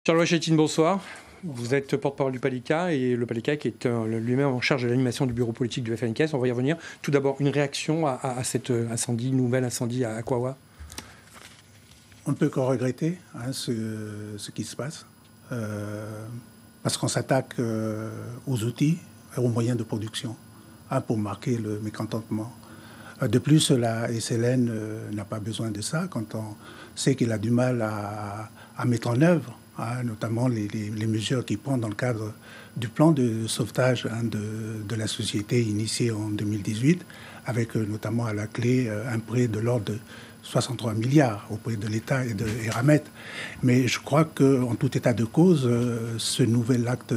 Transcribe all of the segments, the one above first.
Charles Wachetine, bonsoir. Vous êtes porte-parole du PALICA et le PALICA qui est lui-même en charge de l'animation du bureau politique du FNKS. On va y revenir. Tout d'abord, une réaction à cet incendie, nouvel incendie à Kawa. On ne peut que regretter ce qui se passe, parce qu'on s'attaque aux outils et aux moyens de production pour marquer le mécontentement. De plus, la SLN n'a pas besoin de ça quand on sait qu'il a du mal à mettre en œuvre, notamment les mesures qu'il prend dans le cadre du plan de sauvetage de la société initié en 2018, avec notamment à la clé un prêt de l'ordre de 63 milliards auprès de l'État et de Eramet. Mais je crois qu'en tout état de cause, ce nouvel acte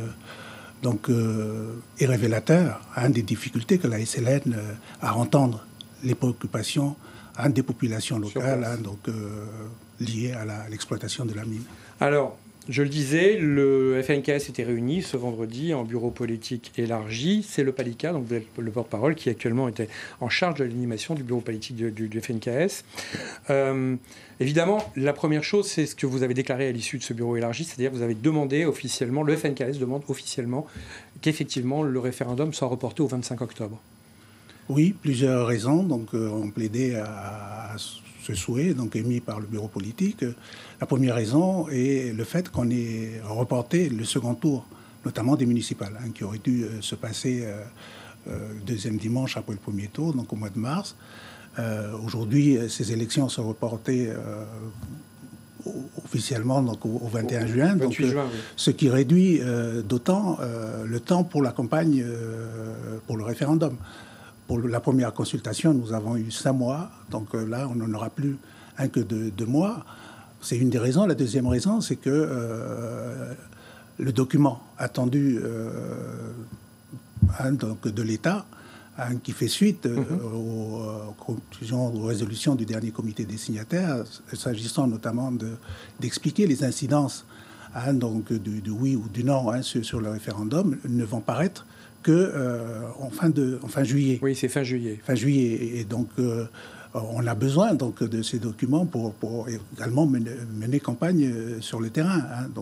est révélateur des difficultés que la SLN a à entendre les préoccupations des populations locales liées à l'exploitation de la mine. Alors, je le disais, le FNKS était réuni ce vendredi en bureau politique élargi. C'est le PALICA, donc vous êtes le porte-parole, qui actuellement était en charge de l'animation du bureau politique du FNKS. Évidemment, la première chose, c'est ce que vous avez déclaré à l'issue de ce bureau élargi, c'est-à-dire que vous avez demandé officiellement, le FNKS demande officiellement qu'effectivement le référendum soit reporté au 25 octobre. Oui, plusieurs raisons. Donc, on plaidait à ce souhait émis par le bureau politique. La première raison est le fait qu'on ait reporté le second tour, notamment des municipales, qui aurait dû se passer deuxième dimanche après le premier tour, donc au mois de mars. Aujourd'hui, ces élections sont reportées officiellement au 21 juin, donc, juin, oui. Ce qui réduit d'autant le temps pour la campagne pour le référendum. Pour la première consultation, nous avons eu 5 mois, donc là, on n'en aura plus que 2 mois. C'est une des raisons. La deuxième raison, c'est que le document attendu de l'État, qui fait suite aux conclusions, aux résolutions du dernier comité des signataires, s'agissant notamment d'expliquer les incidences du oui ou du non sur le référendum, ne vont paraître en fin juillet. Oui, c'est fin juillet. Fin juillet. Et donc, on a besoin de ces documents pour également mener campagne sur le terrain.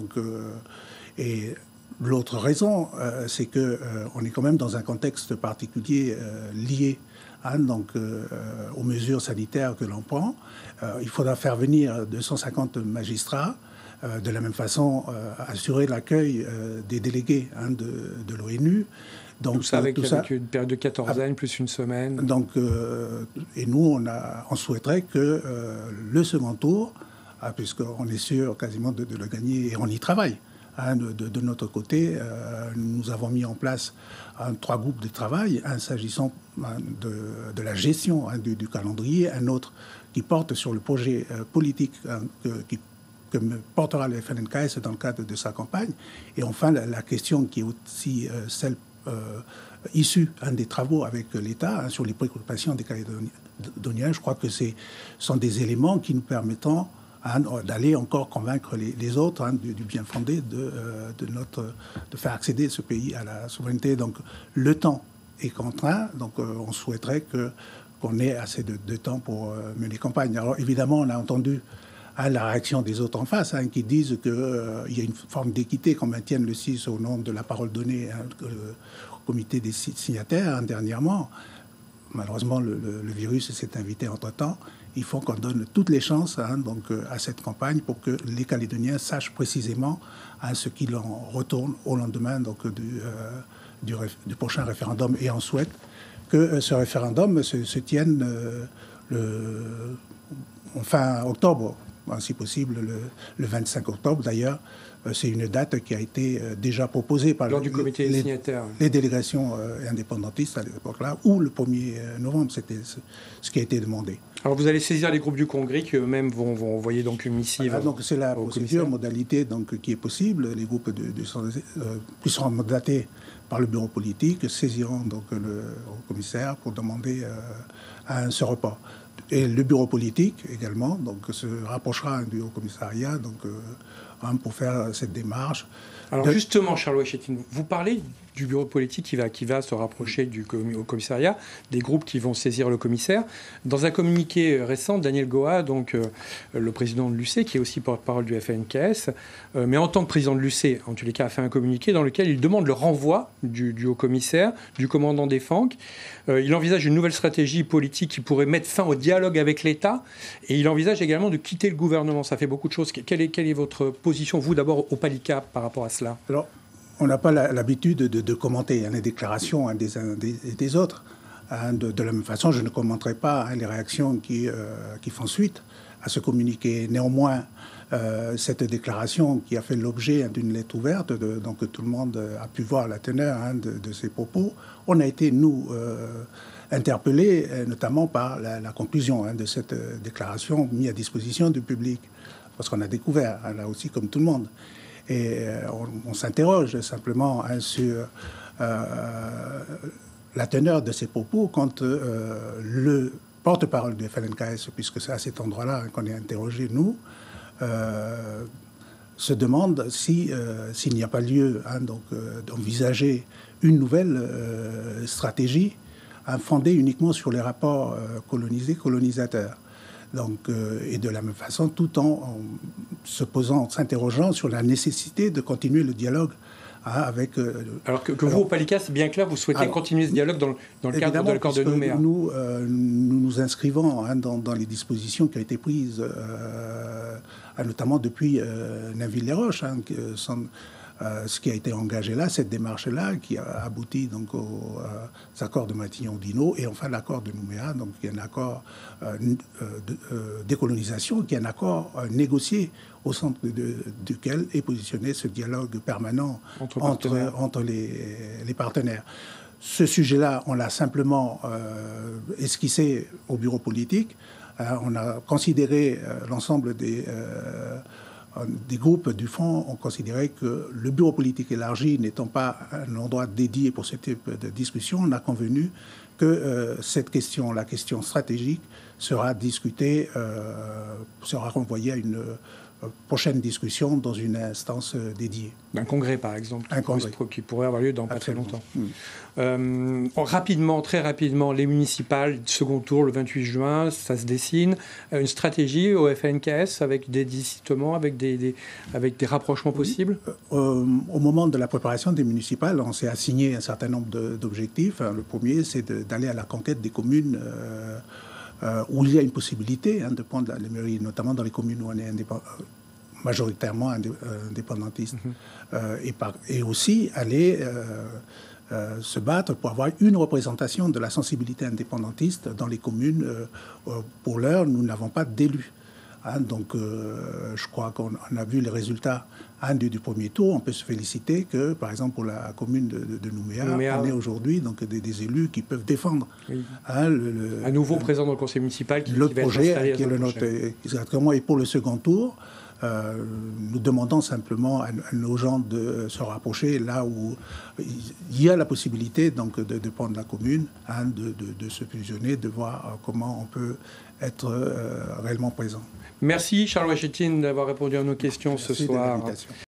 Et l'autre raison, c'est qu'on est quand même dans un contexte particulier lié aux mesures sanitaires que l'on prend. Il faudra faire venir 250 magistrats. De la même façon, assurer l'accueil des délégués de l'ONU. Donc, tout ça avec une période de 14 plus une semaine. Donc, et nous, on souhaiterait que le second tour, puisqu'on est sûr quasiment de le gagner, et on y travaille. De notre côté, nous avons mis en place 3 groupes de travail, un s'agissant de la gestion du calendrier, un autre qui porte sur le projet politique que portera le FNKS dans le cadre de sa campagne. Et enfin, la question qui est aussi celle issue des travaux avec l'État sur les préoccupations des Calédoniens. Je crois que ce sont des éléments qui nous permettront d'aller encore convaincre les autres du bien fondé de faire accéder ce pays à la souveraineté. Donc le temps est contraint, donc on souhaiterait qu'on ait assez de temps pour mener campagne. Alors évidemment, on a entendu la réaction des autres en face, qui disent qu'il y a une forme d'équité qu'on maintienne le 6 au nom de la parole donnée au comité des signataires dernièrement. Malheureusement, le virus s'est invité entre-temps. Il faut qu'on donne toutes les chances à cette campagne pour que les Calédoniens sachent précisément ce qu'il en retourne au lendemain du prochain référendum. Et on souhaite que ce référendum se tienne en fin octobre, si possible le 25 octobre. D'ailleurs, c'est une date qui a été déjà proposée par lors du comité des signataires. Les délégations indépendantistes à l'époque-là, ou le 1er novembre, c'était ce qui a été demandé. Alors vous allez saisir les groupes du Congrès qui eux-mêmes vont envoyer donc une missive. Voilà, donc c'est la procédure, modalité qui est possible. Les groupes qui seront mandatés par le bureau politique saisiront le commissaire pour demander ce report. Et le bureau politique également se rapprochera du haut-commissariat pour faire cette démarche. Alors justement, Charles Wachetine, vous parlez du bureau politique qui va se rapprocher au commissariat, des groupes qui vont saisir le commissaire. Dans un communiqué récent, Daniel Goa, donc le président de l'UC, qui est aussi porte-parole du FNKS, mais en tant que président de l'UC, en tous les cas, a fait un communiqué dans lequel il demande le renvoi du haut-commissaire, du commandant des FANC. Il envisage une nouvelle stratégie politique qui pourrait mettre fin au dialogue avec l'État, et il envisage également de quitter le gouvernement. Ça fait beaucoup de choses. Quelle est votre position, vous, d'abord, au PALICA, par rapport à cela? Alors, on n'a pas l'habitude de commenter les déclarations des uns et des autres. De la même façon, je ne commenterai pas les réactions qui font suite à ce communiqué. Néanmoins, cette déclaration qui a fait l'objet d'une lettre ouverte, donc tout le monde a pu voir la teneur de ses propos, on a été, nous, interpellés notamment par la conclusion de cette déclaration mise à disposition du public. Parce qu'on a découvert, là aussi, comme tout le monde. Et on s'interroge simplement sur la teneur de ces propos quand le porte-parole du FLNKS, puisque c'est à cet endroit-là qu'on est interrogé, nous, se demande s'il n'y a pas lieu d'envisager une nouvelle stratégie fondée uniquement sur les rapports colonisés-colonisateurs. Donc, et de la même façon, tout en s'interrogeant sur la nécessité de continuer le dialogue avec... Alors que vous, au PALICA, c'est bien clair, vous souhaitez continuer ce dialogue dans le cadre de l'accord de Nouméa. Nous nous inscrivons dans les dispositions qui ont été prises, notamment depuis Nainville-les-Roches, ce qui a été engagé là, cette démarche-là, qui a abouti donc aux accords de Matignon-Dino et enfin l'accord de Nouméa, donc qui est un accord de décolonisation, qui est un accord négocié au centre duquel est positionné ce dialogue permanent entre les partenaires. Ce sujet-là, on l'a simplement esquissé au bureau politique. On a considéré l'ensemble des groupes du Front ont considéré que le bureau politique élargi n'étant pas un endroit dédié pour ce type de discussion, on a convenu que cette question, la question stratégique, sera discutée, sera renvoyée à une prochaine discussion dans une instance dédiée. Un congrès, par exemple, qui pourrait avoir lieu dans pas très longtemps. Très rapidement, les municipales, second tour le 28 juin, ça se dessine. Une stratégie au FNKS avec des désistements, avec des rapprochements possibles? Au moment de la préparation des municipales, on s'est assigné un certain nombre d'objectifs. Le premier, c'est d'aller à la conquête des communes où il y a une possibilité de prendre les mairies, notamment dans les communes où on est majoritairement indépendantiste. Et aussi aller se battre pour avoir une représentation de la sensibilité indépendantiste dans les communes. Pour l'heure, nous n'avons pas d'élus. Donc, je crois qu'on a vu les résultats du premier tour. On peut se féliciter que, par exemple, pour la commune de Nouméa, on ait aujourd'hui donc des élus qui peuvent défendre. Oui. Un nouveau président dans le conseil municipal qui l'autre projet qui est le nôtre. Exactement. Et pour le second tour, nous demandons simplement à nos gens de se rapprocher là où il y a la possibilité donc, de prendre la commune, de se fusionner, de voir comment on peut être réellement présent. Merci Charles Wachetine d'avoir répondu à nos questions ce soir.